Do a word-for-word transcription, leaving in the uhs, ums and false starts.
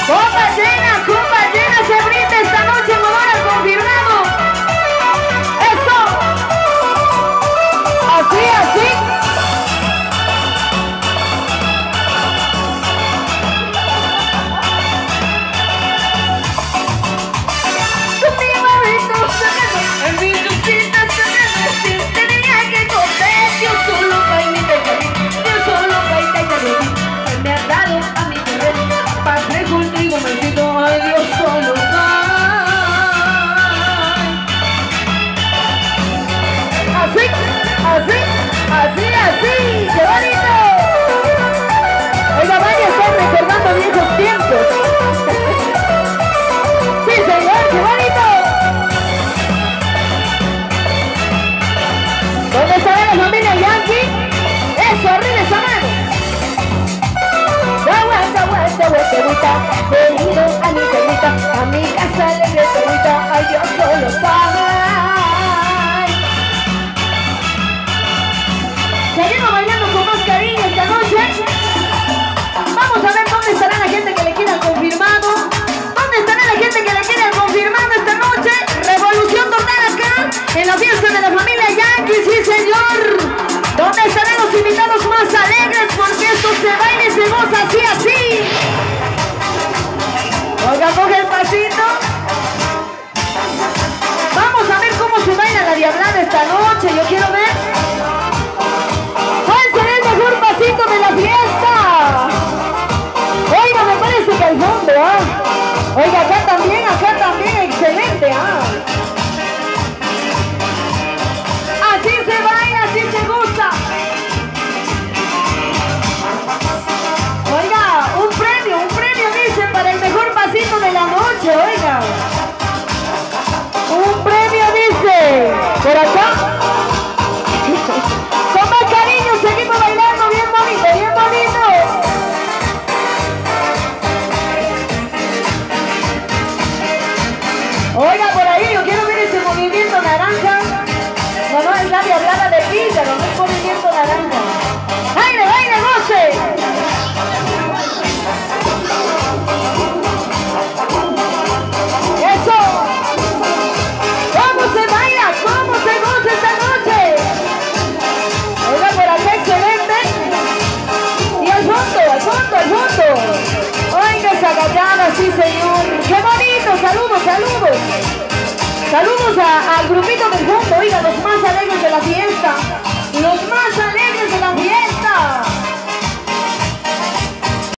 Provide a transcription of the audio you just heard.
Copa llena, copa llena, se brinda esta noche, Modora confirmado. Eso. Así, así. En mi lucita se me decir, tenía que correr, yo solo bailita y yo solo bailita y me ha dado a mi querer, pasé contigo, me siento, ay Dios solo así, así, así, así, qué bonito. Oiga, vaya, están recordando viejos tiempos. Sí, señor, qué bonito. ¿Dónde estará la familia Yankee? Eso, arriba esa mano. Aguanta, aguanta, aguanta, aguanta. Venido a mi perrita, a mi casa alegre perrita, ay yo solo pago. Seguimos bailando con más cariño esta noche. Vamos a ver dónde estará la gente que le quiera confirmado. ¿Dónde estará la gente que le quiera confirmado esta noche? Revolución total acá, en la fiesta de la familia Yankee, sí señor. ¿Dónde estarán los invitados más alegres? Porque esto se baila y se goza así, así. Oiga, coge el pasito. Vamos a ver cómo se baila la diablada esta noche. Yo quiero ver. ¿Cuál será el mejor pasito de la fiesta? Oiga, me parece que al fondo, ¿ah? Oiga, acá también, acá también, excelente, ¿ah? Así se baila, así se gusta. Oiga, un premio, un premio dice para el mejor pasito de la noche, oiga. Un premio dice, por acá. Con más cariño seguimos bailando bien bonito, bien bonito. Oiga, por ahí yo quiero ver ese movimiento naranja. No, no, es la diablada de Pícaro, no es movimiento naranja. ¡Baile, baile, goce! ¡Eso! ¿Cómo se baila? ¿Cómo se goza esta noche? Oiga, por acá excelente. Y al fondo, al fondo, al fondo. Oiga, esa gallada, sí señor. ¡Qué bonito! ¡Saludos, saludos! Saludos a, al grupo.